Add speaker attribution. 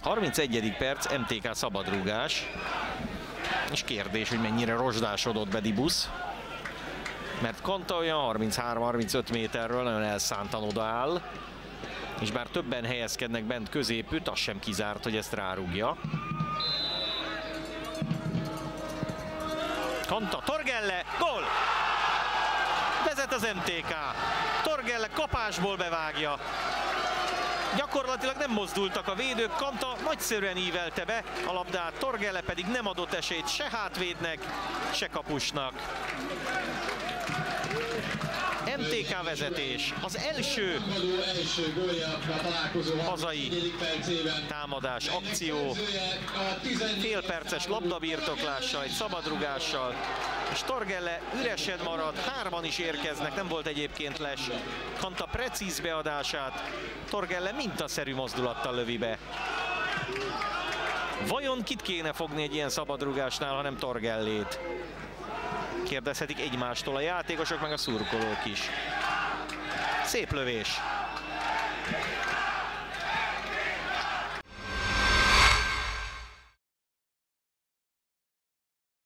Speaker 1: 31. perc, MTK szabadrúgás. És kérdés, hogy mennyire rozsdásodott be Dibusz. Mert Konta olyan 33-35 méterről nagyon elszántan odaáll. És bár többen helyezkednek bent középütt, az sem kizárt, hogy ezt rárúgja. Konta, Torghelle, gól! Vezet az MTK. Torghelle kapásból bevágja. Gyakorlatilag nem mozdultak a védők, Konta nagyszerűen ívelte be a labdát, Torghelle pedig nem adott esélyt se hátvédnek, se kapusnak. MTK vezetés, az első hazai támadás, akció, félperces labdabirtoklással, egy szabadrugással, és Torghelle üresen marad, hárman is érkeznek, nem volt egyébként les. Konta precíz beadását, Torghelle mintaszerű mozdulattal lövi be. Vajon kit kéne fogni egy ilyen szabadrugásnál, ha nem Torghellét? Kérdezhetik egymástól a játékosok, meg a szurkolók is. Szép lövés.